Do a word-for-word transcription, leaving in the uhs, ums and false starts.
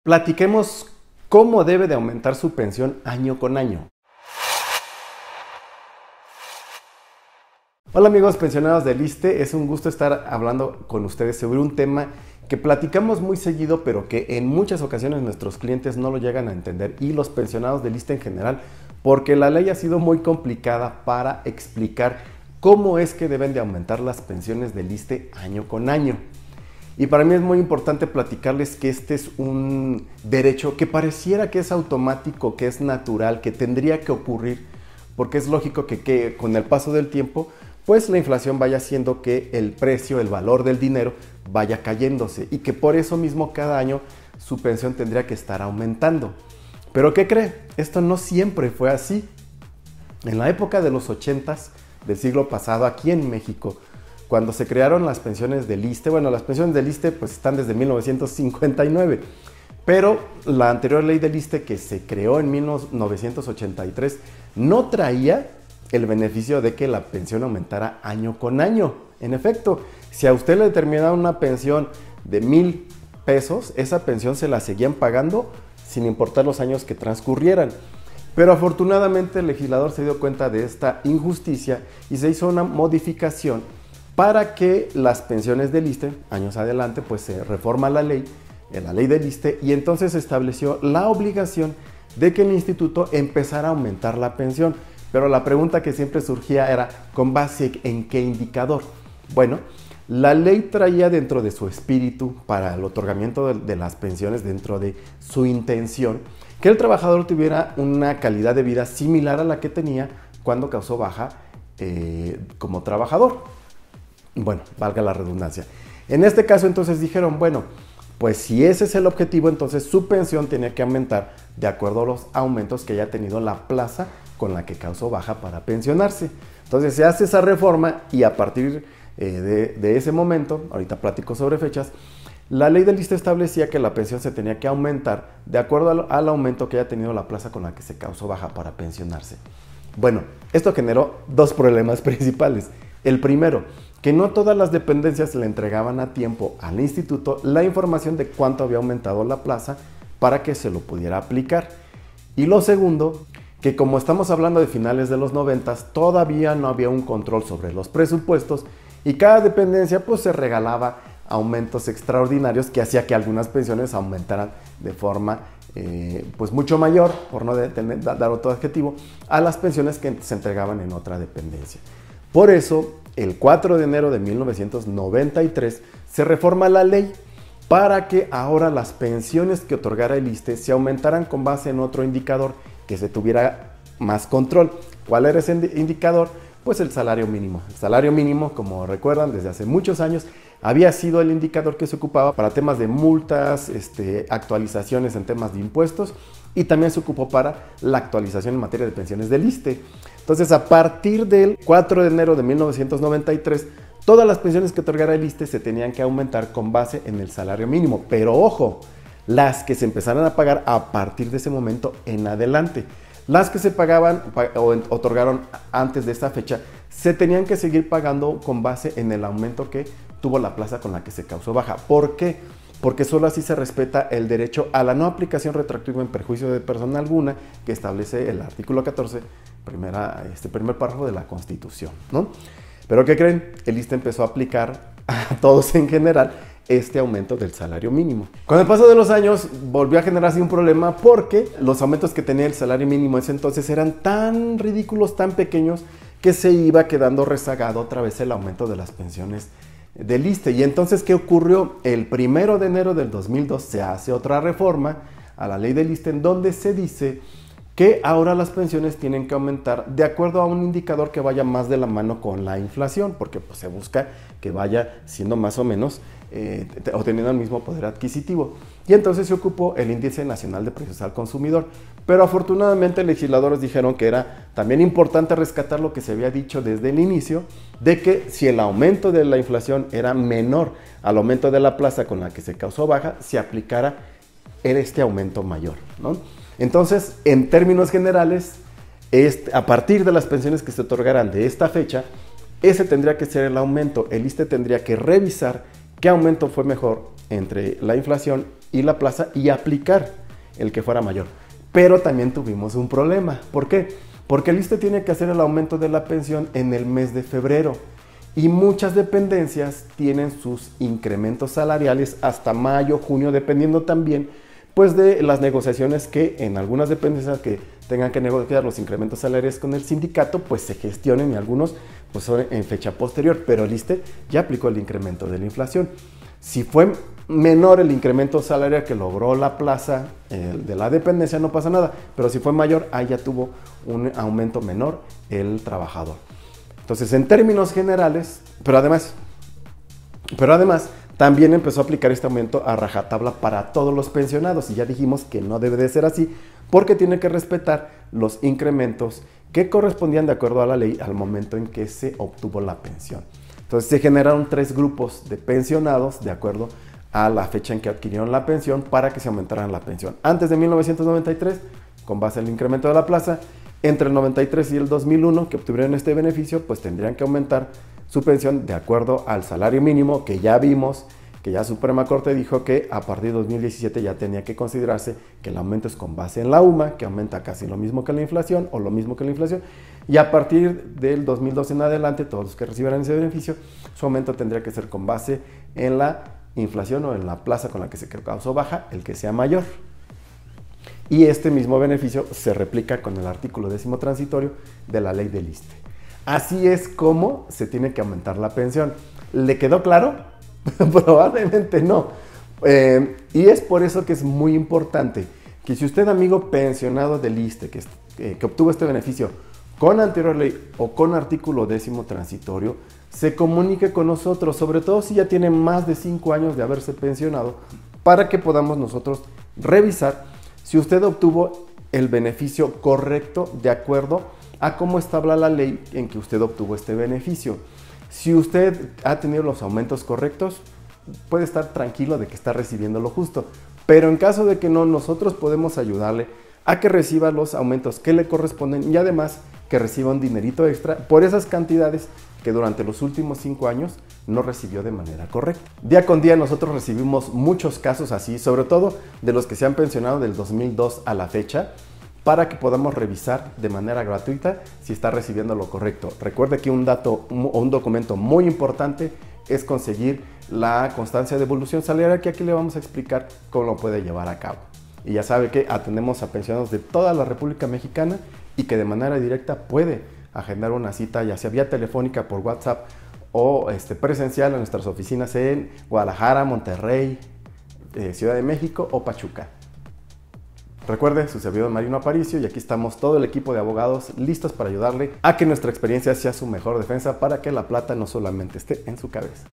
Platiquemos cómo debe de aumentar su pensión año con año. Hola amigos pensionados del ISSSTE, es un gusto estar hablando con ustedes sobre un tema que platicamos muy seguido, pero que en muchas ocasiones nuestros clientes no lo llegan a entender, y los pensionados del ISSSTE en general, porque la ley ha sido muy complicada para explicar cómo es que deben de aumentar las pensiones del ISSSTE año con año. Y para mí es muy importante platicarles que este es un derecho que pareciera que es automático, que es natural, que tendría que ocurrir, porque es lógico que, que con el paso del tiempo, pues la inflación vaya haciendo que el precio, el valor del dinero vaya cayéndose, y que por eso mismo cada año su pensión tendría que estar aumentando. Pero ¿qué cree? Esto no siempre fue así. En la época de los ochentas del siglo pasado, aquí en México, cuando se crearon las pensiones del ISSSTE, bueno, las pensiones del ISSSTE pues están desde mil novecientos cincuenta y nueve, pero la anterior ley del ISSSTE, que se creó en mil novecientos ochenta y tres, no traía el beneficio de que la pensión aumentara año con año. En efecto, si a usted le determinaban una pensión de mil pesos, esa pensión se la seguían pagando sin importar los años que transcurrieran. Pero afortunadamente el legislador se dio cuenta de esta injusticia y se hizo una modificación para que las pensiones del ISSSTE, años adelante, pues se reforma la ley, la ley del ISSSTE, y entonces se estableció la obligación de que el instituto empezara a aumentar la pensión. Pero la pregunta que siempre surgía era, ¿con base en qué indicador? Bueno, la ley traía dentro de su espíritu para el otorgamiento de, de las pensiones, dentro de su intención, que el trabajador tuviera una calidad de vida similar a la que tenía cuando causó baja eh, como trabajador. Bueno, valga la redundancia. En este caso entonces dijeron, bueno, pues si ese es el objetivo, entonces su pensión tenía que aumentar de acuerdo a los aumentos que haya tenido la plaza con la que causó baja para pensionarse. Entonces se hace esa reforma y a partir eh, de, de ese momento, ahorita platico sobre fechas, la ley del ISSSTE establecía que la pensión se tenía que aumentar de acuerdo al, al aumento que haya tenido la plaza con la que se causó baja para pensionarse. Bueno, esto generó dos problemas principales. El primero, que no todas las dependencias le entregaban a tiempo al instituto la información de cuánto había aumentado la plaza para que se lo pudiera aplicar. Y lo segundo, que como estamos hablando de finales de los noventas, todavía no había un control sobre los presupuestos y cada dependencia pues se regalaba aumentos extraordinarios que hacía que algunas pensiones aumentaran de forma eh, pues mucho mayor, por no de, de, dar otro adjetivo, a las pensiones que se entregaban en otra dependencia. Por eso, el cuatro de enero de mil novecientos noventa y tres se reforma la ley para que ahora las pensiones que otorgara el ISSSTE se aumentaran con base en otro indicador, que se tuviera más control. ¿Cuál era ese indicador? Pues el salario mínimo. El salario mínimo, como recuerdan, desde hace muchos años había sido el indicador que se ocupaba para temas de multas, este, actualizaciones en temas de impuestos, y también se ocupó para la actualización en materia de pensiones del ISSSTE. Entonces, a partir del cuatro de enero de mil novecientos noventa y tres, todas las pensiones que otorgara el ISSSTE se tenían que aumentar con base en el salario mínimo. Pero ojo, las que se empezaran a pagar a partir de ese momento en adelante. Las que se pagaban o otorgaron antes de esta fecha se tenían que seguir pagando con base en el aumento que tuvo la plaza con la que se causó baja. ¿Por qué? Porque solo así se respeta el derecho a la no aplicación retroactiva en perjuicio de persona alguna, que establece el artículo catorce, primera, este primer párrafo de la Constitución, ¿no? Pero ¿qué creen? El ISSSTE empezó a aplicar a todos en general este aumento del salario mínimo. Con el paso de los años volvió a generarse un problema porque los aumentos que tenía el salario mínimo en ese entonces eran tan ridículos, tan pequeños, que se iba quedando rezagado otra vez el aumento de las pensiones del ISSSTE. Y entonces, ¿qué ocurrió? El primero de enero del dos mil dos se hace otra reforma a la ley del ISSSTE en donde se dice que ahora las pensiones tienen que aumentar de acuerdo a un indicador que vaya más de la mano con la inflación, porque pues, se busca que vaya siendo más o menos eh, o teniendo el mismo poder adquisitivo. Y entonces se ocupó el Índice Nacional de Precios al Consumidor. Pero afortunadamente legisladores dijeron que era también importante rescatar lo que se había dicho desde el inicio, de que si el aumento de la inflación era menor al aumento de la plaza con la que se causó baja, se aplicara este aumento mayor, ¿no? Entonces, en términos generales, este, a partir de las pensiones que se otorgarán de esta fecha, ese tendría que ser el aumento. El ISSSTE tendría que revisar qué aumento fue mejor entre la inflación y la plaza y aplicar el que fuera mayor. Pero también tuvimos un problema. ¿Por qué? Porque el ISSSTE tiene que hacer el aumento de la pensión en el mes de febrero y muchas dependencias tienen sus incrementos salariales hasta mayo, junio, dependiendo también pues de las negociaciones que en algunas dependencias que tengan que negociar los incrementos salariales con el sindicato, pues se gestionen y algunos pues son en fecha posterior, pero el ISSSTE ya aplicó el incremento de la inflación. Si fue menor el incremento salarial que logró la plaza eh, de la dependencia, no pasa nada, pero si fue mayor, ahí ya tuvo un aumento menor el trabajador. Entonces, en términos generales, pero además, pero además, también empezó a aplicar este aumento a rajatabla para todos los pensionados y ya dijimos que no debe de ser así porque tiene que respetar los incrementos que correspondían de acuerdo a la ley al momento en que se obtuvo la pensión. Entonces se generaron tres grupos de pensionados de acuerdo a la fecha en que adquirieron la pensión para que se aumentaran la pensión. Antes de mil novecientos noventa y tres, con base al incremento de la plaza, entre el noventa y tres y el dos mil uno que obtuvieron este beneficio, pues tendrían que aumentar su pensión de acuerdo al salario mínimo que ya vimos, que ya Suprema Corte dijo que a partir de dos mil diecisiete ya tenía que considerarse que el aumento es con base en la U M A, que aumenta casi lo mismo que la inflación o lo mismo que la inflación, y a partir del dos mil doce en adelante, todos los que recibieran ese beneficio, su aumento tendría que ser con base en la inflación o en la plaza con la que se causó baja, el que sea mayor. Y este mismo beneficio se replica con el artículo décimo transitorio de la ley del ISSSTE. Así es como se tiene que aumentar la pensión. ¿Le quedó claro? Probablemente no. Eh, y es por eso que es muy importante que si usted, amigo pensionado del ISSSTE, que, eh, que obtuvo este beneficio con anterior ley o con artículo décimo transitorio, se comunique con nosotros, sobre todo si ya tiene más de cinco años de haberse pensionado, para que podamos nosotros revisar si usted obtuvo el beneficio correcto de acuerdo a cómo establa la ley en que usted obtuvo este beneficio. Si usted ha tenido los aumentos correctos, puede estar tranquilo de que está recibiendo lo justo. Pero en caso de que no, nosotros podemos ayudarle a que reciba los aumentos que le corresponden y además que reciba un dinerito extra por esas cantidades que durante los últimos cinco años no recibió de manera correcta. Día con día nosotros recibimos muchos casos así, sobre todo de los que se han pensionado del dos mil dos a la fecha, para que podamos revisar de manera gratuita si está recibiendo lo correcto. Recuerde que un dato o un documento muy importante es conseguir la constancia de evolución salarial, que aquí le vamos a explicar cómo lo puede llevar a cabo. Y ya sabe que atendemos a pensionados de toda la República Mexicana y que de manera directa puede agendar una cita, ya sea vía telefónica, por WhatsApp o este, presencial en nuestras oficinas en Guadalajara, Monterrey, eh, Ciudad de México o Pachuca. Recuerde, su servidor Marino Aparicio, y aquí estamos todo el equipo de abogados listos para ayudarle a que nuestra experiencia sea su mejor defensa para que la plata no solamente esté en su cabeza.